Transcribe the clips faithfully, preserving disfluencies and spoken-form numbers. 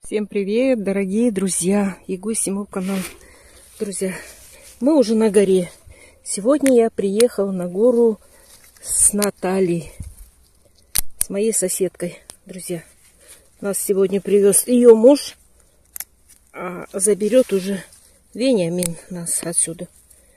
Всем привет, дорогие друзья и гости моего канала. Друзья, мы уже на горе. Сегодня я приехала на гору с Натальей, с моей соседкой, друзья. Нас сегодня привез ее муж, а заберет уже Вениамин нас отсюда.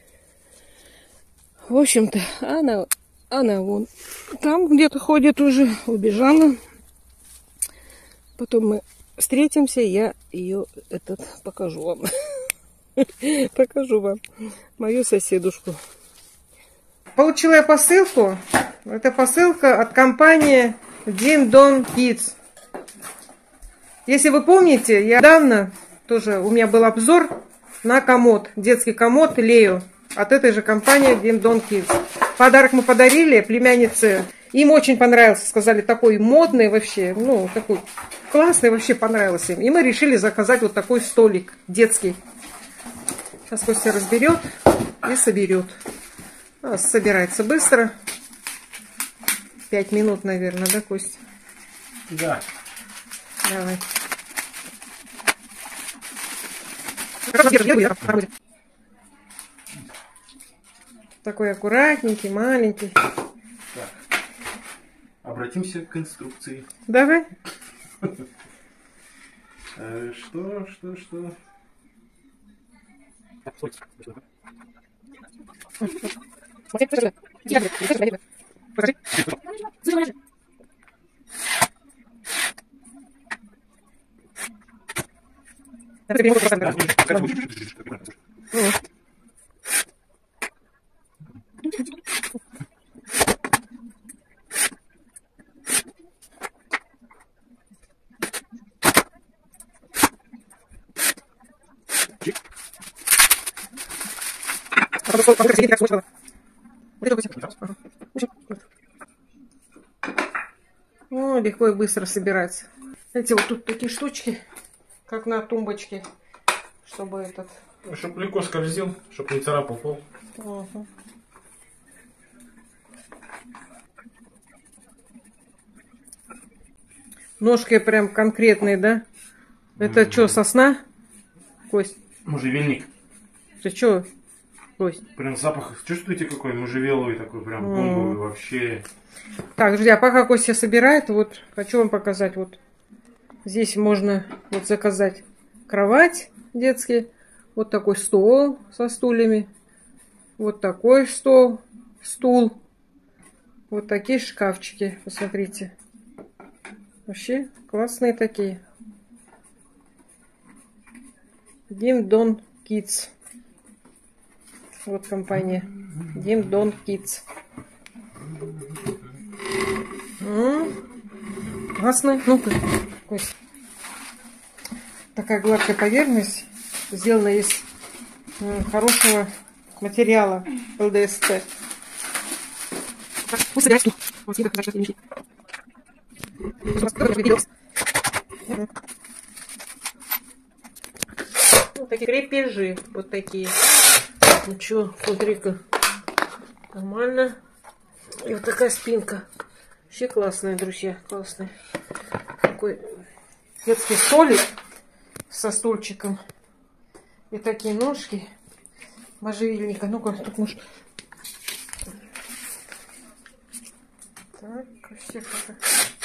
В общем-то, она, она вон там где-то ходит уже, убежала. Потом мы встретимся, я ее этот покажу вам. Покажу вам мою соседушку. Получила я посылку. Это посылка от компании Dim Dong Kids. Если вы помните, я недавно тоже у меня был обзор на комод, детский комод Лео от этой же компании Dim Dong Kids. Подарок мы подарили племяннице. Им очень понравился, сказали, такой модный вообще, ну, такой классный, вообще понравился им. И мы решили заказать вот такой столик детский. Сейчас Костя разберет и соберет. А, собирается быстро. Пять минут, наверное, да, Костя? Да. Давай. Такой аккуратненький, маленький. Так. Обратимся к инструкции. Давай. Что, что, что? О, легко и быстро собирается. Эти вот тут такие штучки, как на тумбочке, чтобы этот... Чтобы легко скользил, чтобы не царапал пол. Угу. Ножки прям конкретные, да? Это mm-hmm. что, сосна? Кость? Можжевельник. Ты что, Кость? Прям запах, чувствуете какой? Можжевеловый такой, прям бомбовый mm. вообще. Так, друзья, пока Костя собирает, вот хочу вам показать. Вот здесь можно вот заказать кровать детский, вот такой стол со стульями, вот такой стол, стул, вот такие шкафчики, посмотрите. Вообще классные такие. Dim Dong Kids. Вот компания Dim Dong Kids. М-м-м. Классная. Ну-ка, Кость. Такая гладкая поверхность, сделана из м, хорошего материала эл дэ эс тэ. Вот такие крепежи, вот такие. Ну что, смотри-ка, нормально. И вот такая спинка. Вообще классная, друзья, классная. Такой детский столик со стульчиком. И такие ножки можжевельника. Ну-ка, тут может... Так, вообще как-то...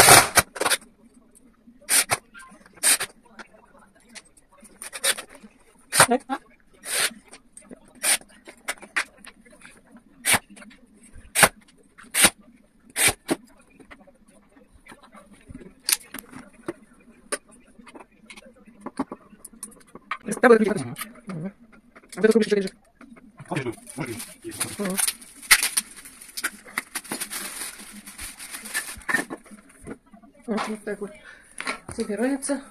Вот так вот собирается.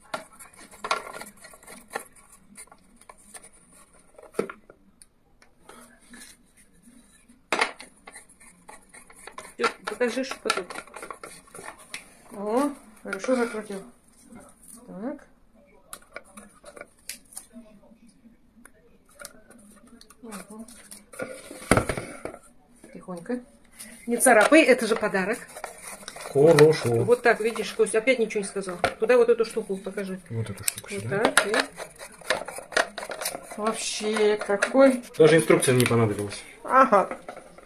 Все, покажи, что тут. О, хорошо закрутил. Так. Угу. Тихонько. Не царапай, это же подарок. Хорошо. Вот так, видишь, Кость, опять ничего не сказал. Туда вот эту штуку покажи. Вот эту штуку Вот сюда. так, и... Вообще, какой... Даже инструкция не понадобилась. Ага.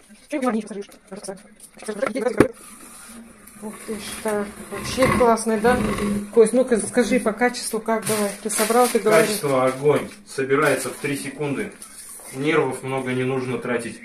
Ух ты ж, так, вообще классный, да? Кость, ну-ка скажи по качеству, как давай. Ты собрал, ты говоришь. Качество огонь. Собирается в три секунды. Нервов много не нужно тратить.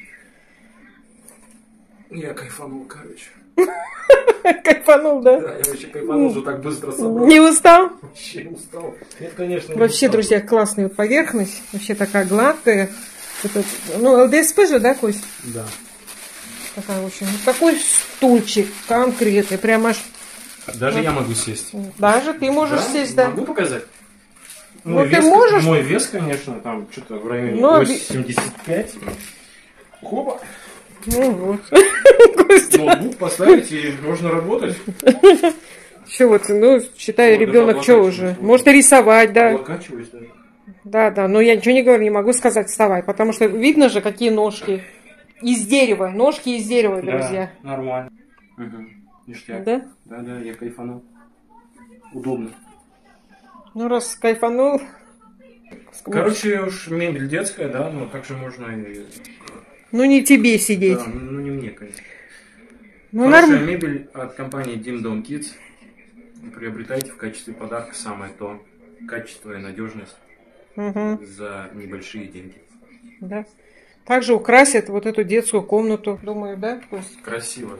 Я кайфанул, короче. Кайфанул, да? Да, я вообще кайфанул, что так быстро собрал. Не устал? Вообще устал. Нет, конечно, не Вообще, устал. друзья, классная поверхность. Вообще такая гладкая. Это, ну, эл дэ эс пэ же, да, Кость? Да. Такая очень. Такой стульчик конкретный. Прям аж... Даже вот. Я могу сесть. Даже ты можешь Да? сесть, да. Могу показать? Ну, Мой ты вес, можешь? Мой вес, конечно, там что-то в районе Но... восемьдесят пять. Хопа. Ну вот. Ноутбук поставить и можно работать. Все вот, ну, считай, Вот, ребенок что уже. Может и рисовать, да. Облокачиваюсь, да. Да, да, но я ничего не говорю, не могу сказать вставай, потому что видно же, какие ножки. Из дерева, ножки из дерева, друзья. Да, нормально. Угу. Ништяк. Да? Да, да, я кайфанул. Удобно. Ну, раз кайфанул. Короче, уж мебель детская, да, но также можно и... Ну, не тебе сидеть. Да, ну не мне, конечно. Ну, Хорошая норм... мебель от компании Dim Dom Kids. Приобретайте в качестве подарка самое то. Качество и надежность Угу. за небольшие деньги. Да. Также украсят вот эту детскую комнату, думаю, да, Кость? Красиво,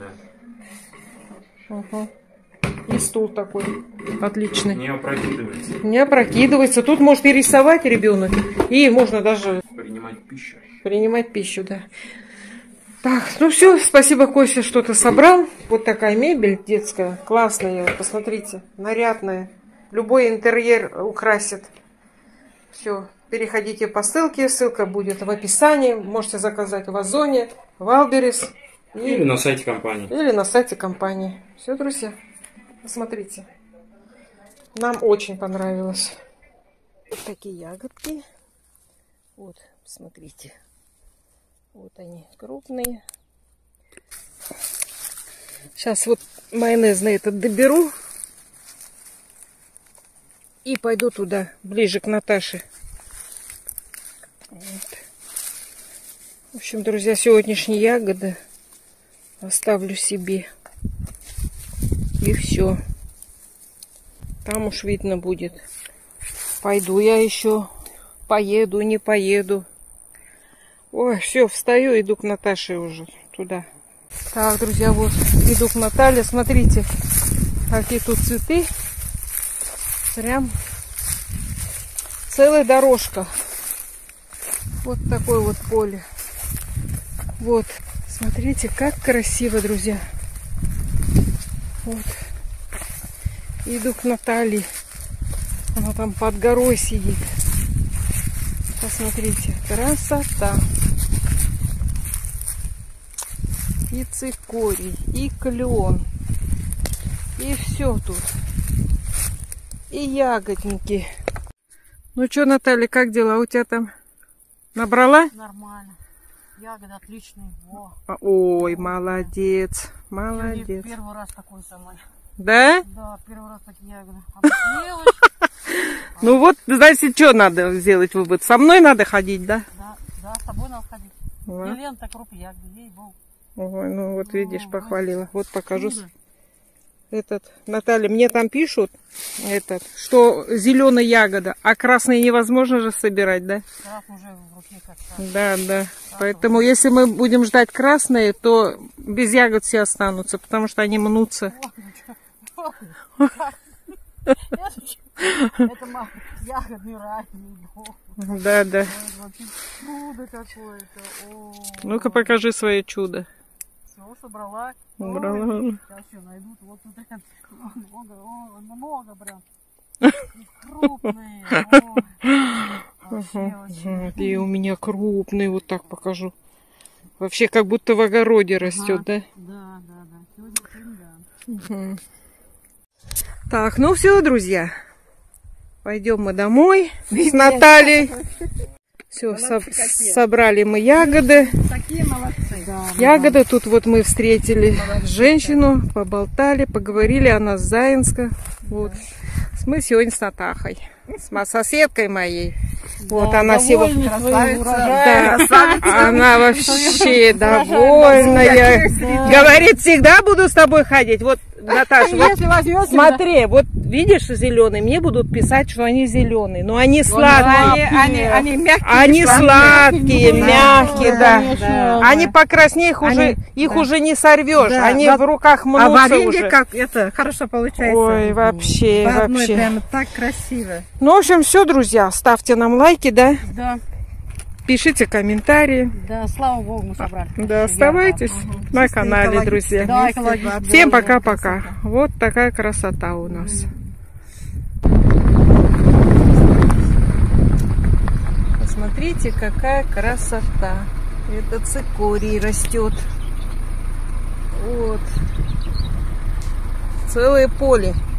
да. Угу. И стул такой отличный. Не опрокидывается. Не опрокидывается. Тут может и рисовать ребенок, и можно даже Принимать пищу. принимать пищу, да. Так, ну все, спасибо, Костя, что ты собрал. Вот такая мебель детская, классная, посмотрите, нарядная. Любой интерьер украсит. Все, переходите по ссылке, ссылка будет в описании. Можете заказать в Озоне, в Альберис. И... Или на сайте компании. Или на сайте компании. Все, друзья, посмотрите. Нам очень понравилось. Вот такие ягодки. Вот, смотрите. Вот они, крупные. Сейчас вот майонезный этот доберу. И пойду туда, ближе к Наташе. Вот. В общем, друзья, сегодняшние ягоды оставлю себе. И все. Там уж видно будет. Пойду я еще. Поеду, не поеду. Ой, все, встаю, иду к Наташе уже туда. Так, друзья, вот иду к Наталье. Смотрите, какие тут цветы. Прям целая дорожка. Вот такое вот поле. Вот, смотрите, как красиво, друзья. Вот. Иду к Наталье. Она там под горой сидит. Посмотрите, красота. И цикорий, и клен. И все тут. И ягодники. Ну что, Наталья, как дела у тебя там? Набрала? Нормально. Ягоды отличные. Во. Ой, молодец. Молодец. Сегодня первый раз такой со мной. Да? Да, первый раз такие ягоды. Объелась. Ну вот, знаете, что надо сделать вывод? Со мной надо ходить, да? Да, да, с тобой надо ходить. Вот. Елена-то крупные ягоды, ей-богу. Ой, ну вот видишь, О, похвалила. Вот покажу. Чудо. Этот, Наталья, мне там пишут, этот, что зеленая ягода, а красные невозможно же собирать, да? Раз уже в руке как-то. Да, да. Поэтому если мы будем ждать красные, то без ягод все останутся, потому что они мнутся. Это ма- ягодный рай, ей-богу. Да, да. Это вообще чудо какое-то. О. Ну-ка покажи свое чудо. Все, собрала. Убрала. Ой, сейчас еще найдут. Вот тут прям много, о, много прям. И крупные. Ой. Вообще, вообще. Вот, и у меня крупный, вот так покажу. Вообще как будто в огороде растет, Ага. да? Да, да, да. Сегодня, сегодня, да. Угу. Так, ну все, друзья. Пойдем мы домой с Натальей. Все, со собрали мы ягоды. Такие молодцы. Да, Ягоды. Тут вот мы встретили женщину, поболтали, поговорили. Она с Заинска. Вот. Мы сегодня с Натахой, с соседкой моей. Да, вот она сегодня. Да, она вообще довольная. Да. Говорит, всегда буду с тобой ходить. Вот, Наташа, вот, смотри, вот видишь зеленые, мне будут писать, что они зеленые, но они сладкие. Они, они, они мягкие. Они сладкие, мягкие, да. да. Они покраснее, их они, уже, их да. уже не сорвешь. Да. Они да. в руках мнутся. А варенье уже. Как это хорошо получается. Ой, вообще, по одной вообще. Прямо так красиво. Ну, в общем, все, друзья. Ставьте нам лайки, да? Да. Пишите комментарии. Да, слава богу, мы собрали. Да, оставайтесь угу. на канале, друзья. Да, всем пока-пока. Вот такая красота у нас. Посмотрите, какая красота. Это цикорий растет. Вот. Целое поле.